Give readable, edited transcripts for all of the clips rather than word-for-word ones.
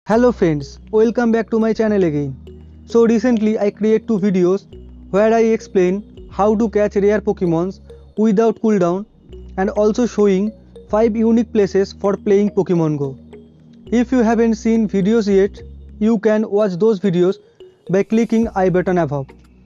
Hello friends, welcome back to my channel again. So recently I create two videos where I explain how to catch rare Pokemons without cooldown and also showing 5 unique places for playing Pokemon Go. If you haven't seen videos yet, you can watch those videos by clicking I button above.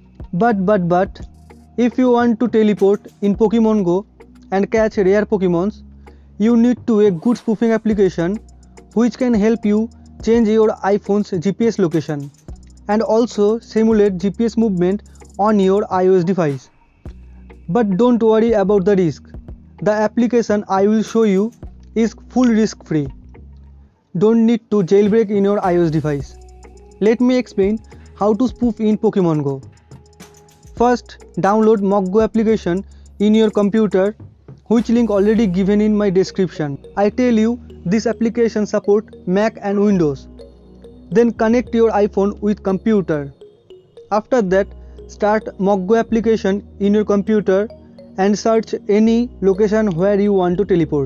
But if you want to teleport in Pokemon Go and catch rare Pokemons, you need to a good spoofing application which can help you change your iPhone's GPS location and also simulate GPS movement on your iOS device. But don't worry about the risk. The application I will show you is full risk free. Don't need to jailbreak in your iOS device. Let me explain how to spoof in Pokemon Go. First, download MockGo application in your computer, which link already given in my description. I tell you this application support Mac and Windows. Then connect your iPhone with computer. After that, start MockGo application in your computer and search any location where you want to teleport.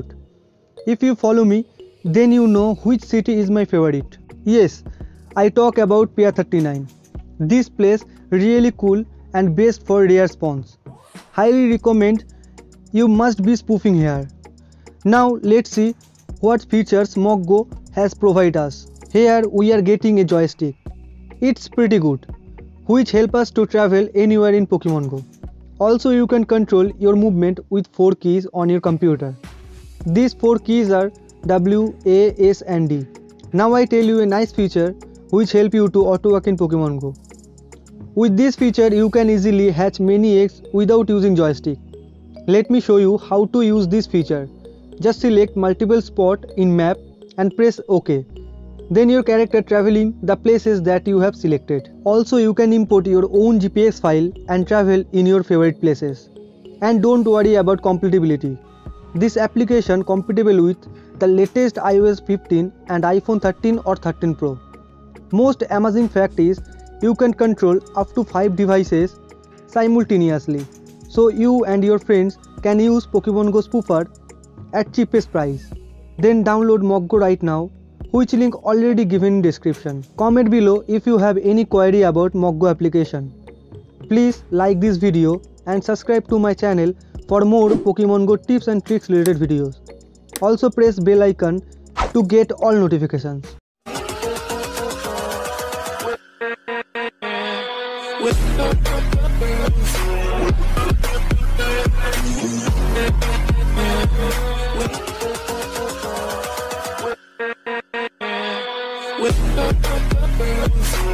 If you follow me, then you know which city is my favorite. Yes, I talk about Pier 39. This place really cool and best for rare spawns. Highly recommend. You must be spoofing here. Now let's see what features MockGo has provided us. Here we are getting a joystick. It's pretty good, which help us to travel anywhere in Pokemon Go. Also you can control your movement with 4 keys on your computer. These 4 keys are W, A, S and D. Now I tell you a nice feature which help you to auto walk in Pokemon Go. With this feature you can easily hatch many eggs without using joystick. Let me show you how to use this feature. Just select multiple spot in map and press OK. Then your character traveling the places that you have selected. Also you can import your own GPS file and travel in your favorite places. And don't worry about compatibility. This application compatible with the latest iOS 15 and iPhone 13 or 13 Pro. Most amazing fact is you can control up to 5 devices simultaneously. So you and your friends can use Pokemon Go Spoofer at cheapest price. Then download MockGo right now, which link already given in description. Comment below if you have any query about MockGo application. Please like this video and subscribe to my channel for more Pokemon Go tips and tricks related videos. Also press bell icon to get all notifications. With